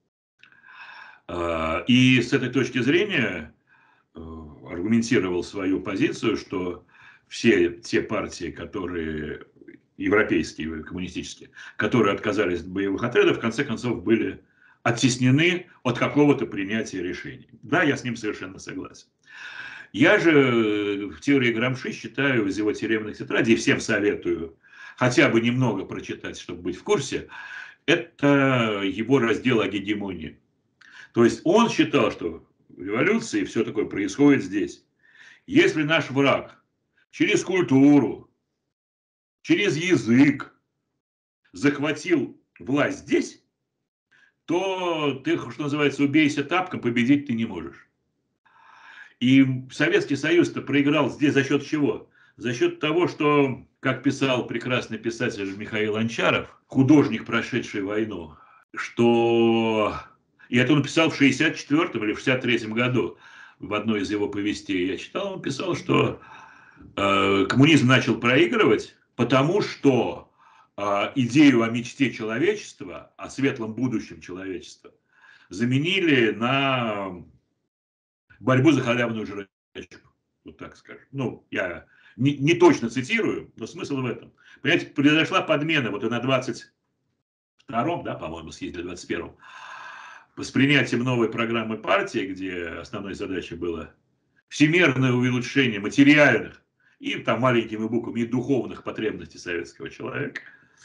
И с этой точки зрения аргументировал свою позицию, что все те партии, которые европейские, коммунистические, которые отказались от боевых отрядов, в конце концов были оттеснены от какого-то принятия решений. Да, я с ним совершенно согласен. Я же в теории Грамши считаю из его тюремных тетрадей, всем советую хотя бы немного прочитать, чтобы быть в курсе, это его раздел о гегемонии. То есть он считал, что революция и все такое происходит здесь. Если наш враг через культуру, через язык захватил власть здесь, то ты, что называется, убейся тапком, победить ты не можешь. И Советский Союз-то проиграл здесь за счет чего? За счет того, что, как писал прекрасный писатель Михаил Анчаров, художник, прошедший войну, что... И это он писал в 1964 или в 1963 году в одной из его повестей. Я читал, он писал, что коммунизм начал проигрывать, потому что идею о мечте человечества, о светлом будущем человечества заменили на борьбу за халявную жрачку. Вот так скажем. Ну, я не точно цитирую, но смысл в этом. Понимаете, произошла подмена вот и на 22-м, да, по-моему, съезде 21-м, с принятием новой программы партии, где основной задачей было всемирное улучшение материальных и там маленькими буквами и духовных потребностей советского человека.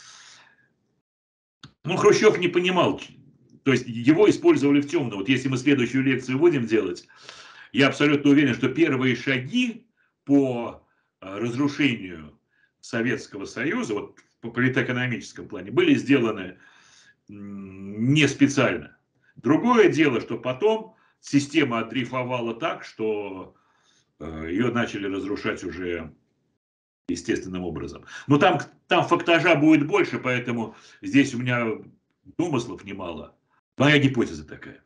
Ну, Хрущев не понимал, то есть его использовали в темную. Вот если мы следующую лекцию будем делать, я абсолютно уверен, что первые шаги по разрушению Советского Союза, вот по политэкономическом плане, были сделаны не специально. Другое дело, что потом система отдрейфовала так, что ее начали разрушать уже естественным образом. Но там фактажа будет больше, поэтому здесь у меня домыслов немало. Моя гипотеза такая.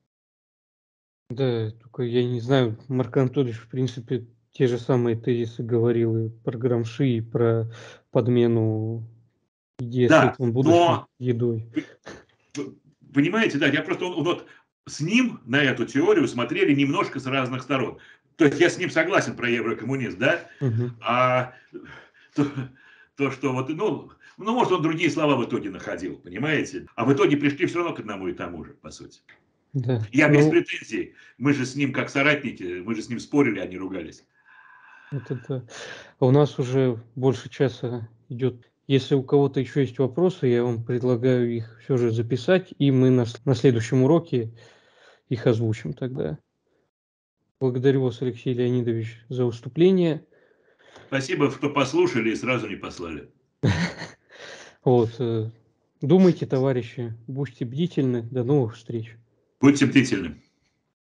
Да, только я не знаю, Марк Анатольевич, в принципе, те же самые тезисы говорил и про Грамши, и про подмену идеи о
Да,
светлом будущем
но
едой.
понимаете, да, я просто вот с ним на эту теорию смотрели немножко с разных сторон. То есть я с ним согласен про еврокоммунизм, да, а то, что вот, ну, может, он другие слова в итоге находил, понимаете? А в итоге пришли все равно к одному и тому же, по сути.
Да.
Я без претензий. Мы же с ним как соратники, мы же с ним спорили, а не ругались.
Это да. А у нас уже больше часа идет. Если у кого-то еще есть вопросы, я вам предлагаю их все же записать, и мы на следующем уроке их озвучим тогда. Благодарю вас, Алексей Леонидович, за выступление.
Спасибо, что послушали и сразу не послали.
Вот, думайте, товарищи, будьте бдительны. До новых встреч.
Будьте бдительны.